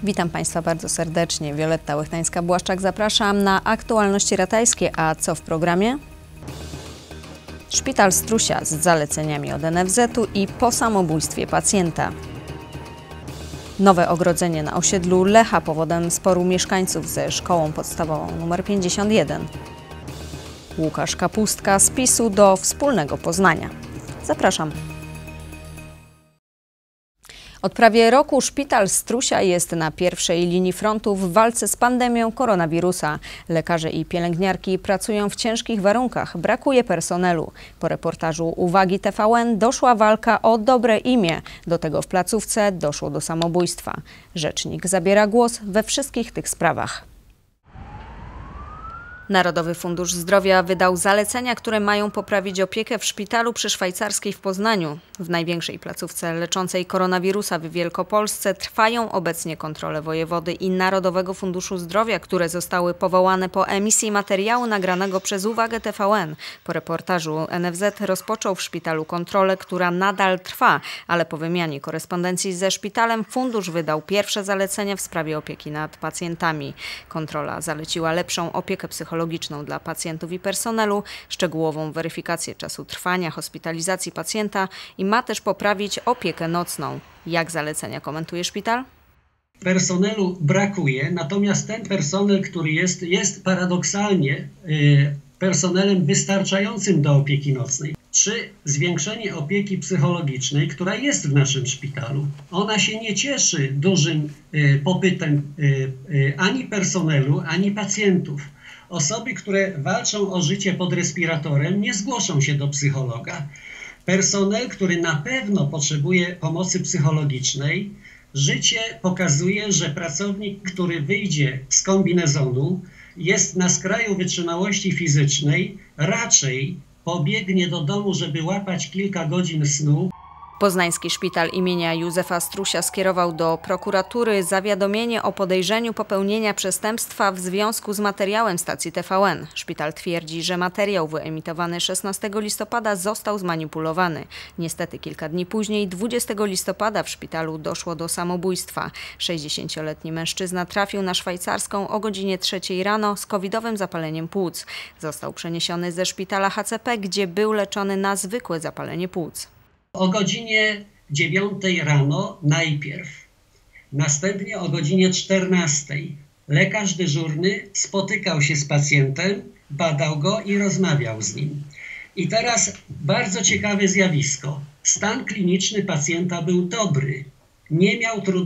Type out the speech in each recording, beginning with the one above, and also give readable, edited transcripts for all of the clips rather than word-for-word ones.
Witam Państwa bardzo serdecznie. Wioletta Łechtańska-Błaszczak, zapraszam na aktualności ratajskie. A co w programie? Szpital Strusia z zaleceniami od NFZ-u i po samobójstwie pacjenta. Nowe ogrodzenie na osiedlu Lecha powodem sporu mieszkańców ze szkołą podstawową nr 51. Łukasz Kapustka z PiS-u do wspólnego Poznania. Zapraszam. Od prawie roku szpital Strusia jest na pierwszej linii frontu w walce z pandemią koronawirusa. Lekarze i pielęgniarki pracują w ciężkich warunkach. Brakuje personelu. Po reportażu Uwagi TVN doszła walka o dobre imię. Do tego w placówce doszło do samobójstwa. Rzecznik zabiera głos we wszystkich tych sprawach. Narodowy Fundusz Zdrowia wydał zalecenia, które mają poprawić opiekę w szpitalu przy Szwajcarskiej w Poznaniu. W największej placówce leczącej koronawirusa w Wielkopolsce trwają obecnie kontrole wojewody i Narodowego Funduszu Zdrowia, które zostały powołane po emisji materiału nagranego przez Uwagę TVN. Po reportażu NFZ rozpoczął w szpitalu kontrolę, która nadal trwa, ale po wymianie korespondencji ze szpitalem fundusz wydał pierwsze zalecenia w sprawie opieki nad pacjentami. Kontrola zaleciła lepszą opiekę psychologiczną dla pacjentów i personelu, szczegółową weryfikację czasu trwania hospitalizacji pacjenta i ma też poprawić opiekę nocną. Jak zalecenia komentuje szpital? Personelu brakuje, natomiast ten personel, który jest paradoksalnie personelem wystarczającym do opieki nocnej. Czy zwiększenie opieki psychologicznej, która jest w naszym szpitalu, ona się nie cieszy dużym popytem ani personelu, ani pacjentów. Osoby, które walczą o życie pod respiratorem, nie zgłoszą się do psychologa. Personel, który na pewno potrzebuje pomocy psychologicznej, życie pokazuje, że pracownik, który wyjdzie z kombinezonu, jest na skraju wytrzymałości fizycznej, raczej pobiegnie do domu, żeby łapać kilka godzin snu. Poznański Szpital imienia Józefa Strusia skierował do prokuratury zawiadomienie o podejrzeniu popełnienia przestępstwa w związku z materiałem stacji TVN. Szpital twierdzi, że materiał wyemitowany 16 listopada został zmanipulowany. Niestety kilka dni później, 20 listopada w szpitalu doszło do samobójstwa. 60-letni mężczyzna trafił na Szwajcarską o godzinie 3 rano z covidowym zapaleniem płuc. Został przeniesiony ze szpitala HCP, gdzie był leczony na zwykłe zapalenie płuc. O godzinie 9 rano najpierw, następnie o godzinie 14 lekarz dyżurny spotykał się z pacjentem, badał go i rozmawiał z nim. I teraz bardzo ciekawe zjawisko. Stan kliniczny pacjenta był dobry. Nie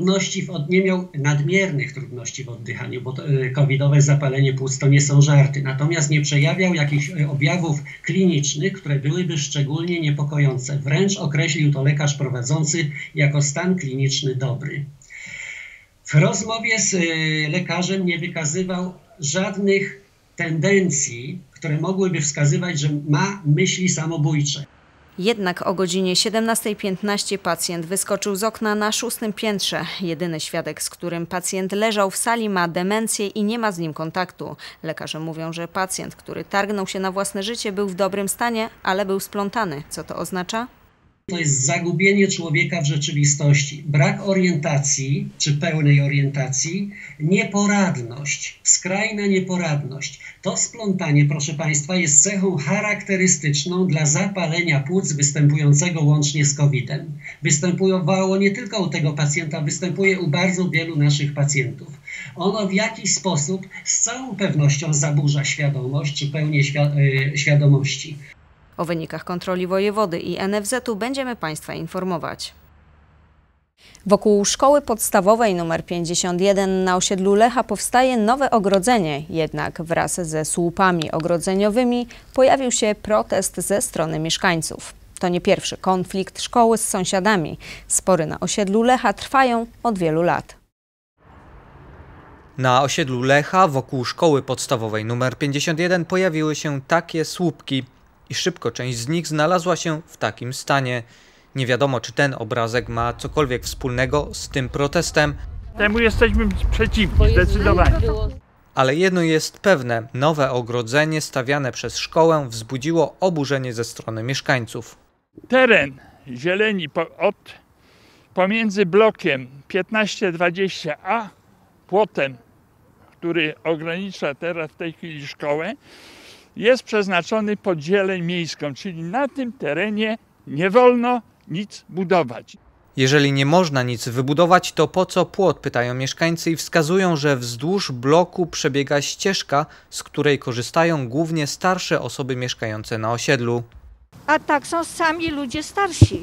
miał nadmiernych trudności w oddychaniu, bo covidowe zapalenie płuc to nie są żarty. Natomiast nie przejawiał jakichś objawów klinicznych, które byłyby szczególnie niepokojące. Wręcz określił to lekarz prowadzący jako stan kliniczny dobry. W rozmowie z lekarzem nie wykazywał żadnych tendencji, które mogłyby wskazywać, że ma myśli samobójcze. Jednak o godzinie 17:15 pacjent wyskoczył z okna na 6. piętrze. Jedyny świadek, z którym pacjent leżał w sali, ma demencję i nie ma z nim kontaktu. Lekarze mówią, że pacjent, który targnął się na własne życie, był w dobrym stanie, ale był splątany. Co to oznacza? To jest zagubienie człowieka w rzeczywistości, brak orientacji, czy pełnej orientacji, nieporadność, skrajna nieporadność. To splątanie, proszę Państwa, jest cechą charakterystyczną dla zapalenia płuc występującego łącznie z COVID-em. Występowało nie tylko u tego pacjenta, występuje u bardzo wielu naszych pacjentów. Ono w jakiś sposób z całą pewnością zaburza świadomość, czy pełnię świadomości. O wynikach kontroli wojewody i NFZ-u będziemy Państwa informować. Wokół szkoły podstawowej nr 51 na osiedlu Lecha powstaje nowe ogrodzenie, jednak wraz ze słupami ogrodzeniowymi pojawił się protest ze strony mieszkańców. To nie pierwszy konflikt szkoły z sąsiadami. Spory na osiedlu Lecha trwają od wielu lat. Na osiedlu Lecha wokół szkoły podstawowej nr 51 pojawiły się takie słupki i szybko część z nich znalazła się w takim stanie. Nie wiadomo, czy ten obrazek ma cokolwiek wspólnego z tym protestem. Temu jesteśmy przeciwni, zdecydowanie. Ale jedno jest pewne, nowe ogrodzenie stawiane przez szkołę wzbudziło oburzenie ze strony mieszkańców. Teren zieleni pomiędzy blokiem 15-20A płotem, który ogranicza teraz w tej chwili szkołę, jest przeznaczony pod zieleń miejską, czyli na tym terenie nie wolno nic budować. Jeżeli nie można nic wybudować, to po co płot, pytają mieszkańcy i wskazują, że wzdłuż bloku przebiega ścieżka, z której korzystają głównie starsze osoby mieszkające na osiedlu. A tak są sami ludzie starsi.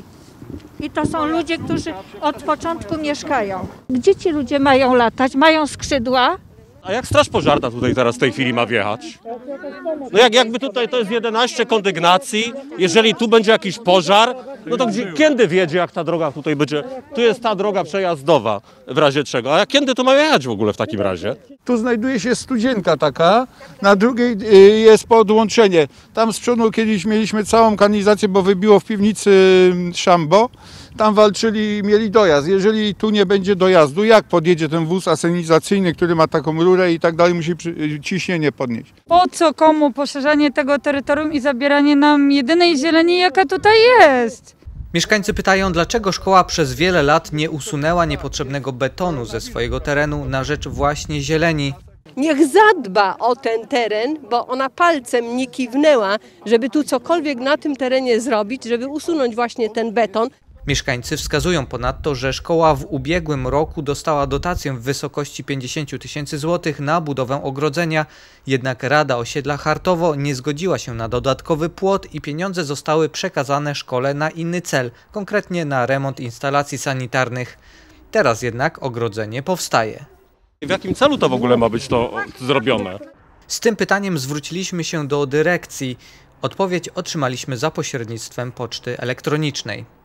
I to są ludzie, którzy od początku mieszkają. Gdzie ci ludzie mają latać? Mają skrzydła? A jak straż pożarna tutaj teraz w tej chwili ma wjechać? No jakby tutaj to jest 11 kondygnacji, jeżeli tu będzie jakiś pożar, no to kiedy wiedzie, jak ta droga tutaj będzie? Tu jest ta droga przejazdowa w razie czego, a kiedy tu ma jechać w ogóle w takim razie? Tu znajduje się studzienka taka, na drugiej jest podłączenie. Tam z przodu kiedyś mieliśmy całą kanalizację, bo wybiło w piwnicy szambo. Tam walczyli, mieli dojazd. Jeżeli tu nie będzie dojazdu, jak podjedzie ten wóz asenizacyjny, który ma taką rurę i tak dalej, musi ciśnienie podnieść. Po co komu poszerzanie tego terytorium i zabieranie nam jedynej zieleni, jaka tutaj jest? Mieszkańcy pytają, dlaczego szkoła przez wiele lat nie usunęła niepotrzebnego betonu ze swojego terenu na rzecz właśnie zieleni. Niech zadba o ten teren, bo ona palcem nie kiwnęła, żeby tu cokolwiek na tym terenie zrobić, żeby usunąć właśnie ten beton. Mieszkańcy wskazują ponadto, że szkoła w ubiegłym roku dostała dotację w wysokości 50 000 złotych na budowę ogrodzenia, jednak Rada Osiedla Chartowo nie zgodziła się na dodatkowy płot i pieniądze zostały przekazane szkole na inny cel, konkretnie na remont instalacji sanitarnych. Teraz jednak ogrodzenie powstaje. W jakim celu to w ogóle ma być to zrobione? Z tym pytaniem zwróciliśmy się do dyrekcji. Odpowiedź otrzymaliśmy za pośrednictwem poczty elektronicznej.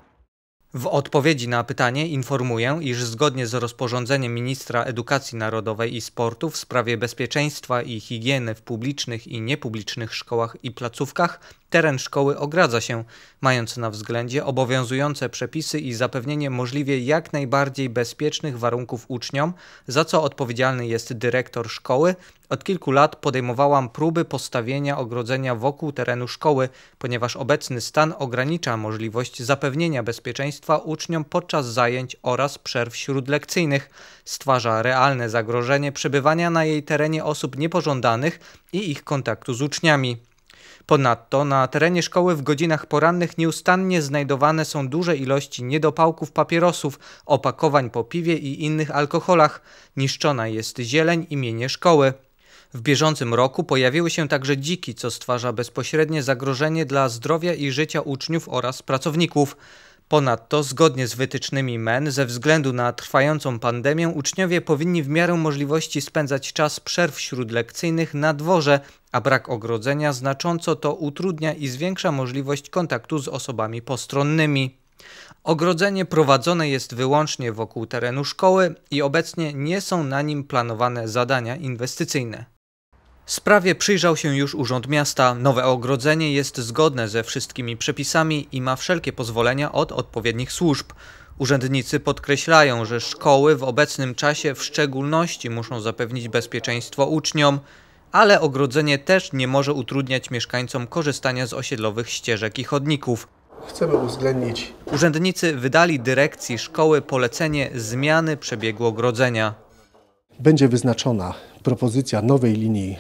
W odpowiedzi na pytanie informuję, iż zgodnie z rozporządzeniem ministra edukacji narodowej i sportu w sprawie bezpieczeństwa i higieny w publicznych i niepublicznych szkołach i placówkach teren szkoły ogradza się, mając na względzie obowiązujące przepisy i zapewnienie możliwie jak najbardziej bezpiecznych warunków uczniom, za co odpowiedzialny jest dyrektor szkoły. Od kilku lat podejmowałam próby postawienia ogrodzenia wokół terenu szkoły, ponieważ obecny stan ogranicza możliwość zapewnienia bezpieczeństwa uczniom podczas zajęć oraz przerw śródlekcyjnych, stwarza realne zagrożenie przebywania na jej terenie osób niepożądanych i ich kontaktu z uczniami. Ponadto na terenie szkoły w godzinach porannych nieustannie znajdowane są duże ilości niedopałków papierosów, opakowań po piwie i innych alkoholach. Niszczona jest zieleń i mienie szkoły. W bieżącym roku pojawiły się także dziki, co stwarza bezpośrednie zagrożenie dla zdrowia i życia uczniów oraz pracowników. Ponadto, zgodnie z wytycznymi MEN, ze względu na trwającą pandemię, uczniowie powinni w miarę możliwości spędzać czas przerw śródlekcyjnych na dworze, a brak ogrodzenia znacząco to utrudnia i zwiększa możliwość kontaktu z osobami postronnymi. Ogrodzenie prowadzone jest wyłącznie wokół terenu szkoły i obecnie nie są na nim planowane zadania inwestycyjne. Sprawie przyjrzał się już Urząd Miasta. Nowe ogrodzenie jest zgodne ze wszystkimi przepisami i ma wszelkie pozwolenia od odpowiednich służb. Urzędnicy podkreślają, że szkoły w obecnym czasie w szczególności muszą zapewnić bezpieczeństwo uczniom, ale ogrodzenie też nie może utrudniać mieszkańcom korzystania z osiedlowych ścieżek i chodników. Chcemy uwzględnić. Urzędnicy wydali dyrekcji szkoły polecenie zmiany przebiegu ogrodzenia. Będzie wyznaczona propozycja nowej linii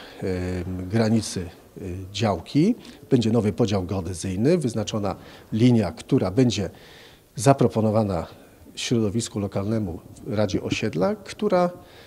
granicy działki, będzie nowy podział geodezyjny, wyznaczona linia, która będzie zaproponowana środowisku lokalnemu w Radzie Osiedla, która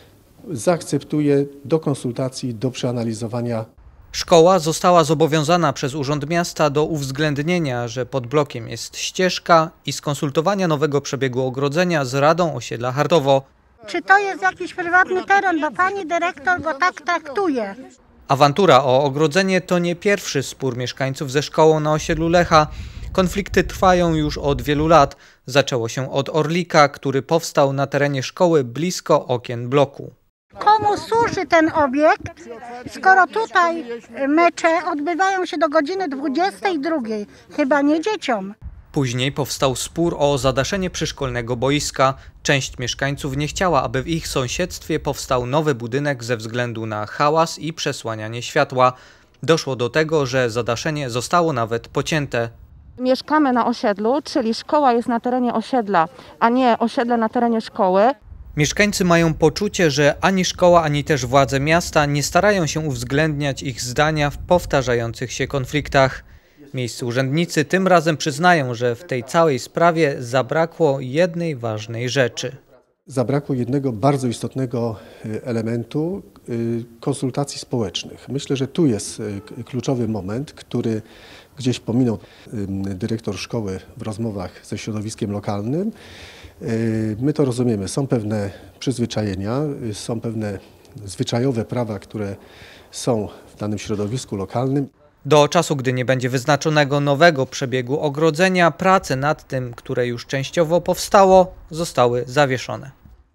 zaakceptuje do konsultacji, do przeanalizowania. Szkoła została zobowiązana przez Urząd Miasta do uwzględnienia, że pod blokiem jest ścieżka i skonsultowania nowego przebiegu ogrodzenia z Radą Osiedla Chartowo. Czy to jest jakiś prywatny teren, bo pani dyrektor go tak traktuje? Awantura o ogrodzenie to nie pierwszy spór mieszkańców ze szkołą na osiedlu Lecha. Konflikty trwają już od wielu lat. Zaczęło się od Orlika, który powstał na terenie szkoły blisko okien bloku. Komu służy ten obiekt, skoro tutaj mecze odbywają się do godziny 22? Chyba nie dzieciom. Później powstał spór o zadaszenie przyszkolnego boiska. Część mieszkańców nie chciała, aby w ich sąsiedztwie powstał nowy budynek ze względu na hałas i przesłanianie światła. Doszło do tego, że zadaszenie zostało nawet pocięte. Mieszkamy na osiedlu, czyli szkoła jest na terenie osiedla, a nie osiedle na terenie szkoły. Mieszkańcy mają poczucie, że ani szkoła, ani też władze miasta nie starają się uwzględniać ich zdania w powtarzających się konfliktach. Miejscy urzędnicy tym razem przyznają, że w tej całej sprawie zabrakło jednej ważnej rzeczy. Zabrakło jednego bardzo istotnego elementu konsultacji społecznych. Myślę, że tu jest kluczowy moment, który gdzieś pominął dyrektor szkoły w rozmowach ze środowiskiem lokalnym. My to rozumiemy. Są pewne przyzwyczajenia, są pewne zwyczajowe prawa, które są w danym środowisku lokalnym. Do czasu, gdy nie będzie wyznaczonego nowego przebiegu ogrodzenia, prace nad tym, które już częściowo powstało, zostały zawieszone.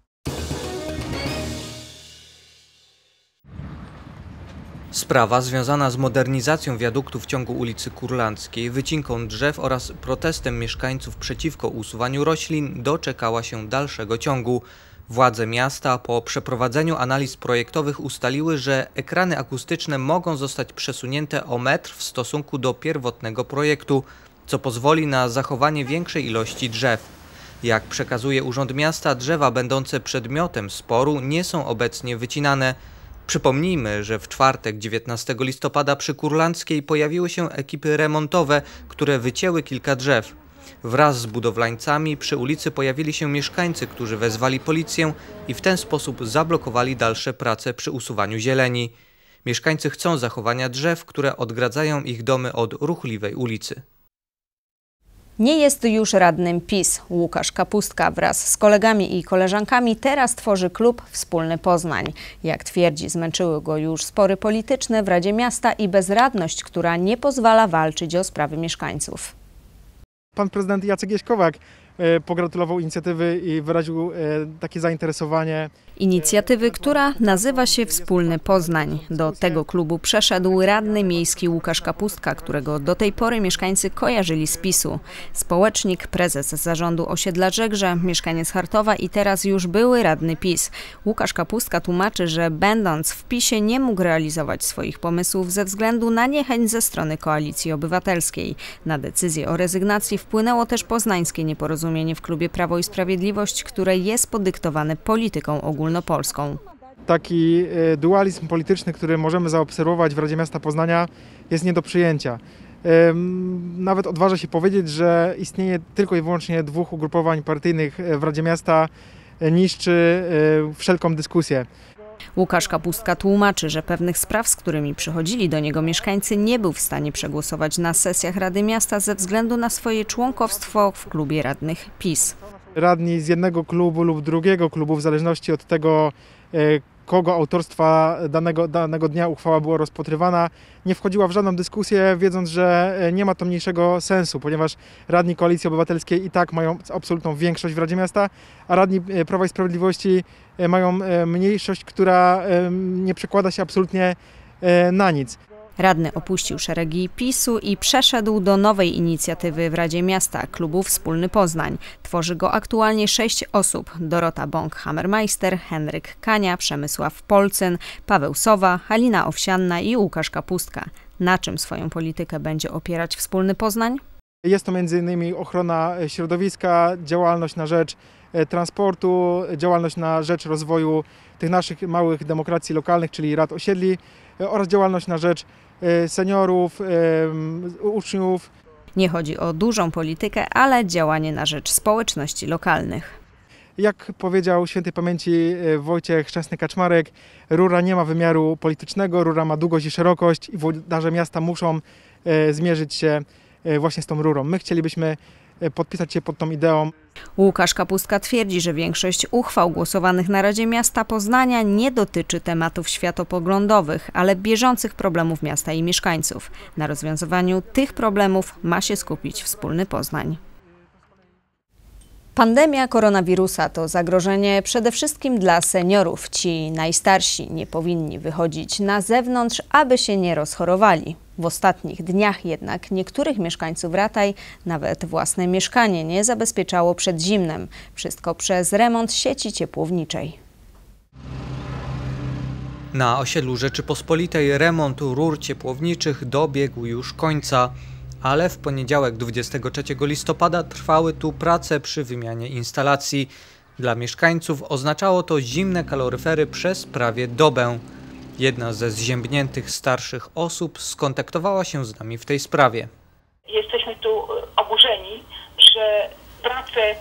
Sprawa związana z modernizacją wiaduktu w ciągu ulicy Kurlandzkiej, wycinką drzew oraz protestem mieszkańców przeciwko usuwaniu roślin doczekała się dalszego ciągu. Władze miasta po przeprowadzeniu analiz projektowych ustaliły, że ekrany akustyczne mogą zostać przesunięte o metr w stosunku do pierwotnego projektu, co pozwoli na zachowanie większej ilości drzew. Jak przekazuje Urząd Miasta, drzewa będące przedmiotem sporu nie są obecnie wycinane. Przypomnijmy, że w czwartek 19 listopada przy Kurlandzkiej pojawiły się ekipy remontowe, które wycięły kilka drzew. Wraz z budowlańcami przy ulicy pojawili się mieszkańcy, którzy wezwali policję i w ten sposób zablokowali dalsze prace przy usuwaniu zieleni. Mieszkańcy chcą zachowania drzew, które odgradzają ich domy od ruchliwej ulicy. Nie jest już radnym PiS. Łukasz Kapustka wraz z kolegami i koleżankami teraz tworzy klub Wspólny Poznań. Jak twierdzi, zmęczyły go już spory polityczne w Radzie Miasta i bezradność, która nie pozwala walczyć o sprawy mieszkańców. Pan prezydent Jacek Jaśkowak pogratulował inicjatywy i wyraził takie zainteresowanie. Inicjatywy, która nazywa się Wspólny Poznań. Do tego klubu przeszedł radny miejski Łukasz Kapustka, którego do tej pory mieszkańcy kojarzyli z PiS-u. Społecznik, prezes zarządu osiedla Żegrze, mieszkaniec Chartowa i teraz już były radny PiS. Łukasz Kapustka tłumaczy, że będąc w PiS-ie nie mógł realizować swoich pomysłów ze względu na niechęć ze strony Koalicji Obywatelskiej. Na decyzję o rezygnacji wpłynęło też poznańskie nieporozumienie w klubie Prawo i Sprawiedliwość, które jest podyktowane polityką ogólnopolską. Taki dualizm polityczny, który możemy zaobserwować w Radzie Miasta Poznania, jest nie do przyjęcia. Nawet odważę się powiedzieć, że istnieje tylko i wyłącznie dwóch ugrupowań partyjnych w Radzie Miasta, niszczy wszelką dyskusję. Łukasz Kapustka tłumaczy, że pewnych spraw, z którymi przychodzili do niego mieszkańcy, nie był w stanie przegłosować na sesjach Rady Miasta ze względu na swoje członkostwo w klubie radnych PiS. Radni z jednego klubu lub drugiego klubu, w zależności od tego, kogo autorstwa danego dnia uchwała była rozpatrywana, nie wchodziła w żadną dyskusję, wiedząc, że nie ma to mniejszego sensu, ponieważ radni Koalicji Obywatelskiej i tak mają absolutną większość w Radzie Miasta, a radni Prawa i Sprawiedliwości mają mniejszość, która nie przekłada się absolutnie na nic. Radny opuścił szeregi PiS-u i przeszedł do nowej inicjatywy w Radzie Miasta, klubu Wspólny Poznań. Tworzy go aktualnie 6 osób. Dorota Bąk-Hammermeister, Henryk Kania, Przemysław Polcyn, Paweł Sowa, Halina Owsianna i Łukasz Kapustka. Na czym swoją politykę będzie opierać Wspólny Poznań? Jest to m.in. ochrona środowiska, działalność na rzecz transportu, działalność na rzecz rozwoju tych naszych małych demokracji lokalnych, czyli rad osiedli, oraz działalność na rzecz seniorów, uczniów. Nie chodzi o dużą politykę, ale działanie na rzecz społeczności lokalnych. Jak powiedział świętej pamięci Wojciech Szczęsny-Kaczmarek, rura nie ma wymiaru politycznego, rura ma długość i szerokość i włodarze miasta muszą zmierzyć się właśnie z tą rurą. My chcielibyśmy podpisać się pod tą ideą. Łukasz Kapustka twierdzi, że większość uchwał głosowanych na Radzie Miasta Poznania nie dotyczy tematów światopoglądowych, ale bieżących problemów miasta i mieszkańców. Na rozwiązywaniu tych problemów ma się skupić Wspólny Poznań. Pandemia koronawirusa to zagrożenie przede wszystkim dla seniorów. Ci najstarsi nie powinni wychodzić na zewnątrz, aby się nie rozchorowali. W ostatnich dniach jednak niektórych mieszkańców Rataj nawet własne mieszkanie nie zabezpieczało przed zimnem. Wszystko przez remont sieci ciepłowniczej. Na osiedlu Rzeczypospolitej remont rur ciepłowniczych dobiegł już końca, ale w poniedziałek 23 listopada trwały tu prace przy wymianie instalacji. Dla mieszkańców oznaczało to zimne kaloryfery przez prawie dobę. Jedna ze zziębniętych starszych osób skontaktowała się z nami w tej sprawie. Jesteśmy tu oburzeni, że prace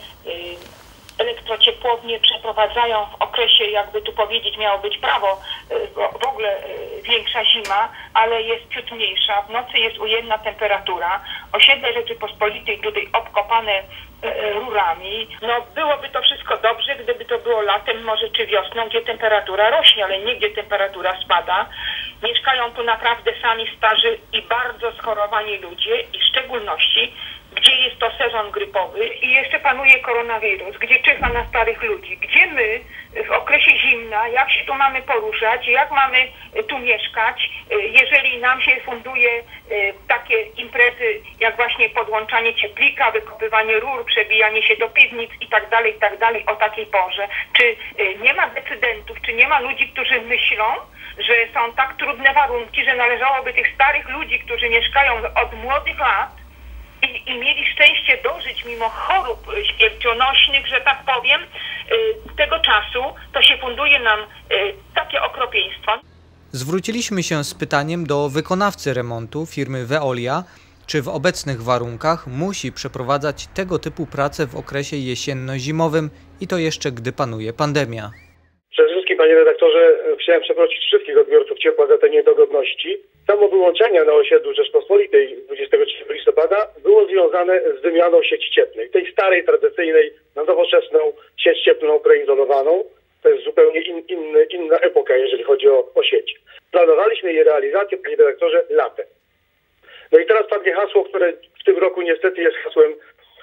elektrociepłownie przeprowadzają w okresie, jakby tu powiedzieć, miało być prawo, w ogóle większa zima, ale jest ciut mniejsza. W nocy jest ujemna temperatura. Osiedle Rzeczypospolitej tutaj obkopane rurami. No byłoby to wszystko dobrze, gdyby to było latem może czy wiosną, gdzie temperatura rośnie, ale nie gdzie temperatura spada. Mieszkają tu naprawdę sami starzy i bardzo schorowani ludzie i w szczególności gdzie jest to sezon grypowy i jeszcze panuje koronawirus, gdzie czyha na starych ludzi. Gdzie my w okresie zimna, jak się tu mamy poruszać, jak mamy tu mieszkać, jeżeli nam się funduje takie imprezy jak właśnie podłączanie cieplika, wykopywanie rur, przebijanie się do piwnic i tak dalej o takiej porze. Czy nie ma decydentów, czy nie ma ludzi, którzy myślą, że są tak trudne warunki, że należałoby tych starych ludzi, którzy mieszkają od młodych lat, i mieli szczęście dożyć mimo chorób śmiercionośnych, że tak powiem, tego czasu, to się funduje nam takie okropieństwo. Zwróciliśmy się z pytaniem do wykonawcy remontu firmy Veolia, czy w obecnych warunkach musi przeprowadzać tego typu prace w okresie jesienno-zimowym i to jeszcze gdy panuje pandemia. Przede wszystkim, panie redaktorze, chciałem przeprosić wszystkich odbiorców ciepła za te niedogodności. Samo wyłączenia na osiedlu Rzeczpospolitej 23 listopada było związane z wymianą sieci cieplnej. Tej starej, tradycyjnej, na nowoczesną sieć cieplną preizolowaną. To jest zupełnie inna epoka, jeżeli chodzi o sieć. Planowaliśmy jej realizację, panie redaktorze, latem. No i teraz padnie hasło, które w tym roku niestety jest hasłem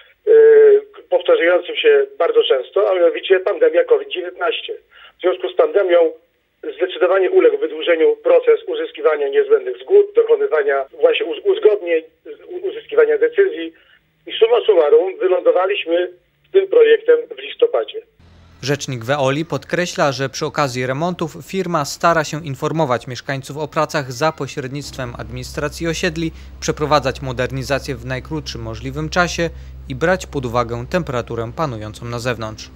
powtarzającym się bardzo często, a mianowicie pandemia COVID-19. W związku z pandemią zdecydowanie uległ wydłużeniu proces uzyskiwania niezbędnych zgód, dokonywania właśnie uzgodnień, uzyskiwania decyzji i summa summarum wylądowaliśmy z tym projektem w listopadzie. Rzecznik Veoli podkreśla, że przy okazji remontów firma stara się informować mieszkańców o pracach za pośrednictwem administracji osiedli, przeprowadzać modernizację w najkrótszym możliwym czasie i brać pod uwagę temperaturę panującą na zewnątrz.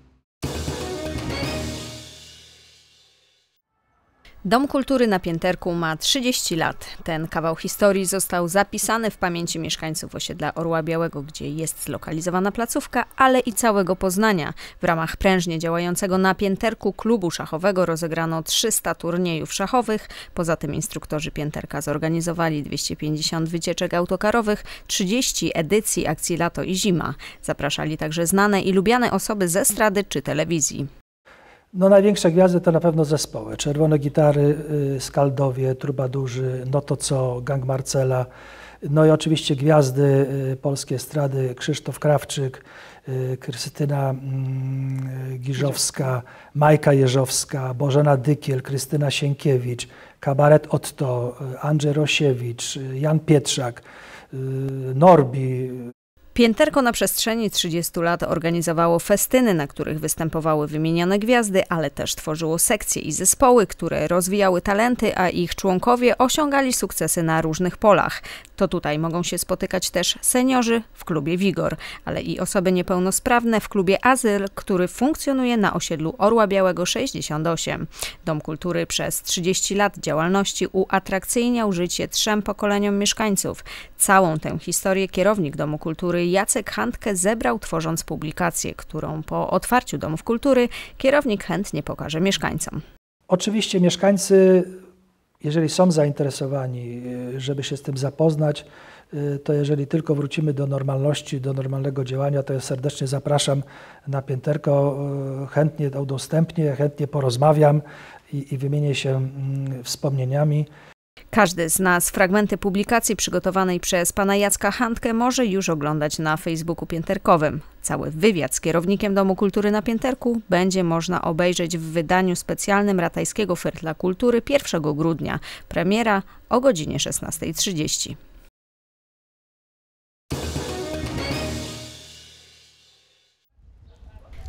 Dom Kultury na Pięterku ma 30 lat. Ten kawał historii został zapisany w pamięci mieszkańców osiedla Orła Białego, gdzie jest zlokalizowana placówka, ale i całego Poznania. W ramach prężnie działającego na Pięterku klubu szachowego rozegrano 300 turniejów szachowych. Poza tym instruktorzy Pięterka zorganizowali 250 wycieczek autokarowych, 30 edycji akcji Lato i Zima. Zapraszali także znane i lubiane osoby z estrady czy telewizji. No największe gwiazdy to na pewno zespoły. Czerwone Gitary, Skaldowie, Trubadurzy, No to co, Gang Marcela. No i oczywiście gwiazdy polskiej estrady, Krzysztof Krawczyk, Krystyna Giżowska, Majka Jeżowska, Bożena Dykiel, Krystyna Sienkiewicz, Kabaret Otto, Andrzej Rosiewicz, Jan Pietrzak, Norbi. Pięterko na przestrzeni 30 lat organizowało festyny, na których występowały wymienione gwiazdy, ale też tworzyło sekcje i zespoły, które rozwijały talenty, a ich członkowie osiągali sukcesy na różnych polach. To tutaj mogą się spotykać też seniorzy w klubie Wigor, ale i osoby niepełnosprawne w klubie Azyl, który funkcjonuje na osiedlu Orła Białego 68. Dom Kultury przez 30 lat działalności uatrakcyjniał życie 3 pokoleniom mieszkańców. Całą tę historię kierownik Domu Kultury Jacek Handke zebrał, tworząc publikację, którą po otwarciu domów kultury kierownik chętnie pokaże mieszkańcom. Oczywiście mieszkańcy, jeżeli są zainteresowani, żeby się z tym zapoznać, to jeżeli tylko wrócimy do normalności, do normalnego działania, to ja serdecznie zapraszam na Pięterko, chętnie udostępnię, chętnie porozmawiam i wymienię się wspomnieniami. Każdy z nas fragmenty publikacji przygotowanej przez pana Jacka Handke może już oglądać na Facebooku pięterkowym. Cały wywiad z kierownikiem Domu Kultury na Pięterku będzie można obejrzeć w wydaniu specjalnym Ratajskiego Fertla Kultury 1 grudnia. Premiera o godzinie 16:30.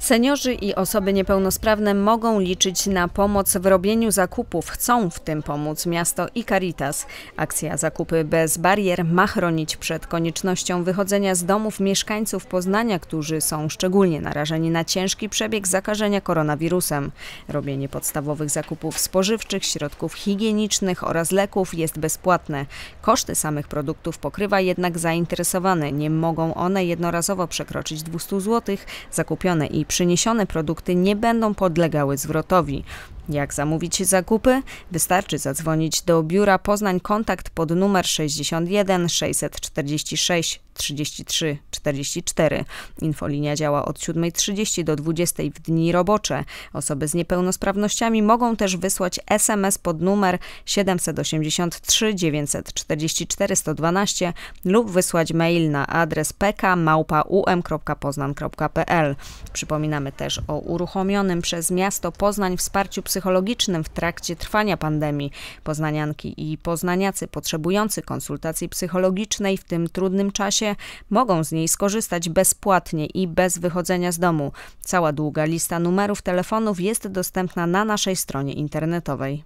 Seniorzy i osoby niepełnosprawne mogą liczyć na pomoc w robieniu zakupów. Chcą w tym pomóc miasto i Caritas. Akcja Zakupy bez barier ma chronić przed koniecznością wychodzenia z domów mieszkańców Poznania, którzy są szczególnie narażeni na ciężki przebieg zakażenia koronawirusem. Robienie podstawowych zakupów spożywczych, środków higienicznych oraz leków jest bezpłatne. Koszty samych produktów pokrywa jednak zainteresowany. Nie mogą one jednorazowo przekroczyć 200 zł. Zakupione i przyniesione produkty nie będą podlegały zwrotowi. Jak zamówić zakupy? Wystarczy zadzwonić do biura Poznań Kontakt pod numer 61 646 33 44. Infolinia działa od 7:30 do 20:00 w dni robocze. Osoby z niepełnosprawnościami mogą też wysłać SMS pod numer 783 944 112 lub wysłać mail na adres pk@um.poznan.pl. Przypominamy też o uruchomionym przez miasto Poznań wsparciu psychologicznym w trakcie trwania pandemii. Poznanianki i poznaniacy potrzebujący konsultacji psychologicznej w tym trudnym czasie mogą z niej skorzystać bezpłatnie i bez wychodzenia z domu. Cała długa lista numerów telefonów jest dostępna na naszej stronie internetowej.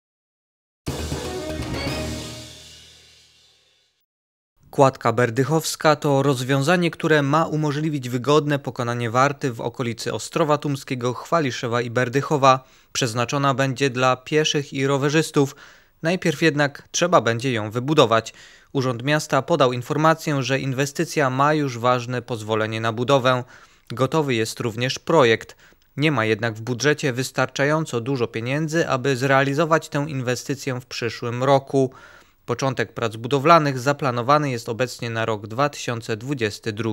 Kładka berdychowska to rozwiązanie, które ma umożliwić wygodne pokonanie Warty w okolicy Ostrowa Tumskiego, Chwaliszewa i Berdychowa. Przeznaczona będzie dla pieszych i rowerzystów. Najpierw jednak trzeba będzie ją wybudować. Urząd Miasta podał informację, że inwestycja ma już ważne pozwolenie na budowę. Gotowy jest również projekt. Nie ma jednak w budżecie wystarczająco dużo pieniędzy, aby zrealizować tę inwestycję w przyszłym roku. Początek prac budowlanych zaplanowany jest obecnie na rok 2022.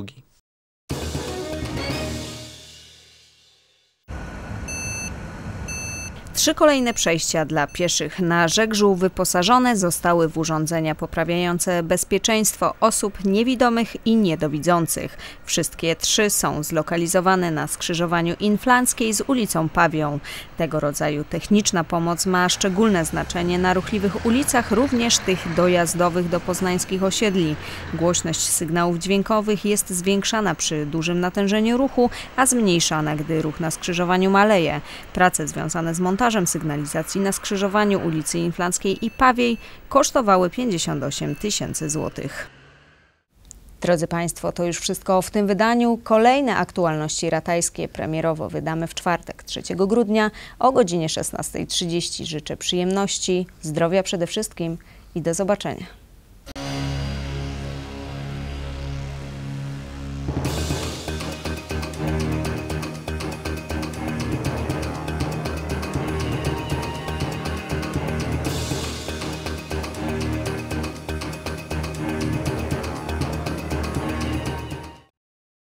3 kolejne przejścia dla pieszych na Żegrzu wyposażone zostały w urządzenia poprawiające bezpieczeństwo osób niewidomych i niedowidzących. Wszystkie 3 są zlokalizowane na skrzyżowaniu Inflanckiej z ulicą Pawią. Tego rodzaju techniczna pomoc ma szczególne znaczenie na ruchliwych ulicach, również tych dojazdowych do poznańskich osiedli. Głośność sygnałów dźwiękowych jest zwiększana przy dużym natężeniu ruchu, a zmniejszana, gdy ruch na skrzyżowaniu maleje. Prace związane z montażem sygnalizacji na skrzyżowaniu ulicy Inflanckiej i Pawiej kosztowały 58 000 złotych. Drodzy Państwo, to już wszystko w tym wydaniu. Kolejne aktualności ratajskie premierowo wydamy w czwartek, 3 grudnia o godzinie 16:30. Życzę przyjemności, zdrowia przede wszystkim i do zobaczenia.